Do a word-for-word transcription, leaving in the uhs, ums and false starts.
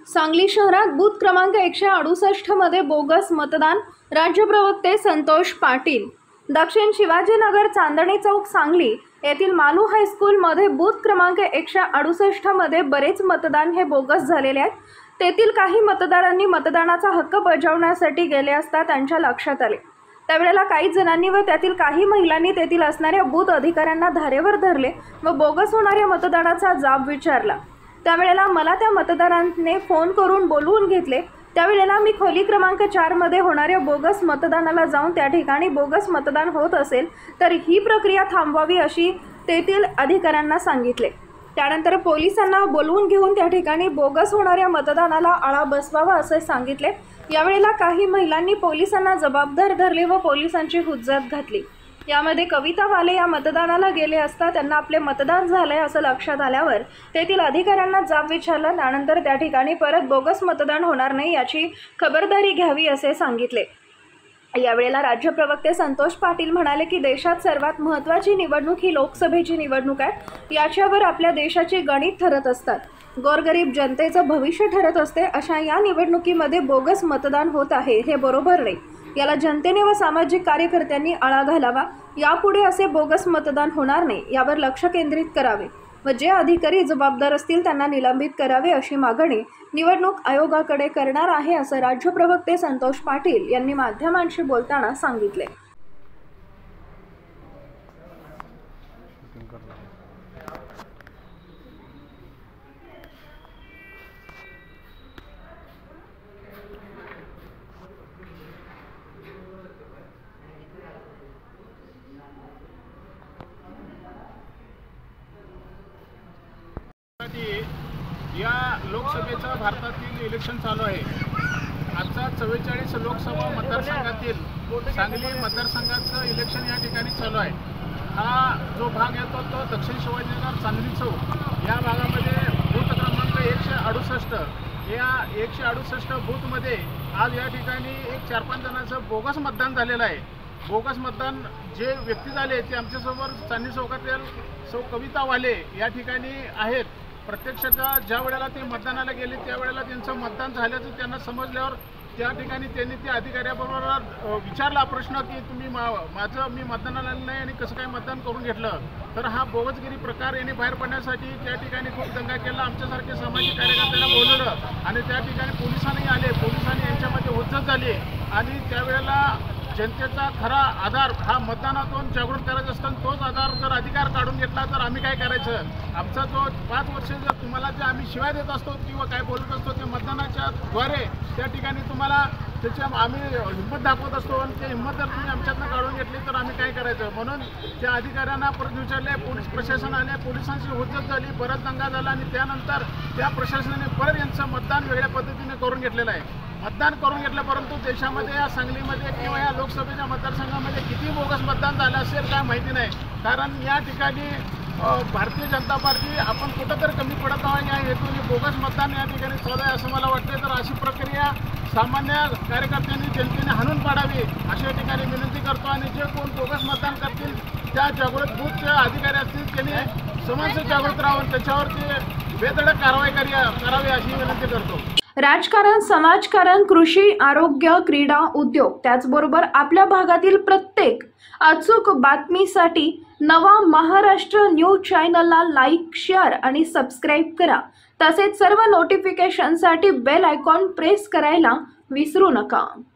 सांगली शहरात बूथ क्रमांक एकशे अडुसष्ट मध्ये बोगस मतदान। राज्य प्रवक्ते संतोष पाटील। दक्षिण शिवाजीनगर चांदणी चौक सांगली येथील मालू हायस्कूल मध्ये बूथ क्रमांक एकशे अडुसष्ट मध्ये बरेच मतदान हे बोगस झालेले आहेत। तेथील काही मतदारांनी मतदानाचा हक्क बजावण्यासाठी गेले असता त्यांच्या लक्षात आले। त्यावेळेला काही जणांनी व त्यातील काही महिलांनी तेथील असणाऱ्या बूथ अधिकाऱ्यांना धारेवर धरले व बोगस होणाऱ्या मतदानाचा जाब विचारला। त्यावेळेला मला त्या मतदारांनी फोन करून बोलवून घेतले। त्यावेळेला मी खोली क्रमांक चार मध्ये होणाऱ्या बोगस मतदानाला जाऊन त्या ठिकाणी बोगस मतदान होत असेल तर ही प्रक्रिया थांबवावी अशी तेथील अधिकाऱ्यांना सांगितले। त्यानंतर पोलिसांना बोलवून घेऊन त्या ठिकाणी बोगस होणाऱ्या मतदानाला आळा बसवावा असे सांगितले। यावेळेला काही महिलांनी पोलिसांना जबाबदार धरले व पोलिसांची हुज्जत घातली। यामध्ये कविता वाले या मतदानाला गेले असता त्यांना आपले मतदान झाले असं लक्षात आल्यावर तेथील अधिकाऱ्यांना जाब विचारला। त्यानंतर त्या ठिकाणी परत बोगस मतदान होणार नाही याची खबरदारी घ्यावी असे सांगितले। यावेळेला राज्य प्रवक्ते संतोष पाटील म्हणाले की देशात सर्वात महत्त्वाची निवडणूक ही लोकसभेची निवडणूक आहे। याच्यावर आपल्या देशाचे गणित ठरत असतात, गोरगरीब जनतेचं भविष्य ठरत असते। अशा या निवडणुकीमध्ये बोगस मतदान होत आहे हे बरोबर नाही। याला जनतेने व सामाजिक कार्यकर्त्यांनी आळा घालावा। यापुढे असे बोगस मतदान होणार नाही यावर लक्ष केंद्रित करावे व जे अधिकारी जबाबदार असतील त्यांना निलंबित करावे अशी मागणी निवडणूक आयोगाकडे करणार आहे असं राज्य प्रवक्ते संतोष पाटील यांनी माध्यमांशी बोलताना सांगितले। या लोकसभेचं भारतातील इलेक्शन चालू आहे। आजचा चव्वेचाळीस लोकसभा मतदारसंघातील सांगली मतदारसंघाचं इलेक्शन या ठिकाणी चालू आहे। हा जो भाग येतो तो दक्षिण शिवाजीनगर चांदणी चौक या भागामध्ये बूथ क्रमांक एकशे अडुसष्ट या एकशे अडुसष्ट बूथमध्ये आज या ठिकाणी एक चार पाच जणांचं बोगस मतदान झालेलं आहे। बोगस मतदान जे व्यक्ती झाले ते आमच्यासमोर चांदणी चौकातील सौ कविता वाले या ठिकाणी आहेत। प्रत्यक्षतः ज्या वेळेला ते मतदानाला गेले त्यावेळेला त्यांचं मतदान झाल्याचं त्यांना समजल्यावर त्या ठिकाणी त्यांनी त्या अधिकाऱ्याबरोबर विचारला प्रश्न की तुम्ही मा माझं मी मतदानाला नाही आणि कसं काय मतदान करून घेतलं। तर हा बोगसगिरी प्रकार यांनी बाहेर पडण्यासाठी त्या ठिकाणी खूप दंगा केला। आमच्यासारखे सामाजिक कार्यकर्त्यांना बोलवलं आणि त्या ठिकाणी पोलिसांनी आले। पोलिसांनी यांच्यामध्ये हुज्जत झाली आणि त्यावेळेला जनतेचा खरा आधार हा मतदानातून जागृत करायचा असतो। तोच आधार जर अधिकार काढून घेतला तर आम्ही काय करायचं? आमचा जो पाच वर्ष जर तुम्हाला जे आम्ही शिवाय देत असतो किंवा काय बोलत असतो ते मतदानाच्या द्वारे त्या ठिकाणी तुम्हाला त्याच्या आम्ही हिंमत दाखवत असतो आणि ते हिंमत जर तुम्ही आमच्यातनं काढून घेतली तर आम्ही काय करायचं? म्हणून त्या अधिकाऱ्यांना परत विचारले, पोलीस प्रशासन आले, पोलिसांची हुज्जत झाली, परत दंगा झाला आणि त्यानंतर त्या प्रशासनाने परत यांचं मतदान वेगळ्या पद्धतीने करून घेतलेलं आहे। मतदान करून घेतलं, परंतु देशामध्ये या सांगलीमध्ये किंवा या लोकसभेच्या मतदारसंघामध्ये किती बोगस मतदान झालं असेल काय माहिती नाही। कारण या ठिकाणी भारतीय जनता पार्टी आपण कुठंतरी कमी पडत आहोत या हेतूने बोगस मतदान या ठिकाणी चालू आहे असं मला वाटते। तर अशी प्रक्रिया सामान्य कार्यकर्त्यांनी जनतेने हाणून पाडावी अशा या ठिकाणी विनंती करतो आणि जे कोण बोगस मतदान करतील त्या जागृत बूथचे अधिकारी असतील त्यांनी समाज जागृत राहून त्याच्यावरती बेधडक कारवाई करावी अशी विनंती करतो। राजकारण, समाजकारण, कृषी, आरोग्य, क्रीडा, उद्योग त्याचबरोबर आपल्या भागातील प्रत्येक अचूक बातमीसाठी नवा महाराष्ट्र न्यूज चॅनलला लाईक, शेअर आणि सबस्क्राईब करा। तसेच सर्व नोटिफिकेशनसाठी बेल आयकॉन प्रेस करायला विसरू नका।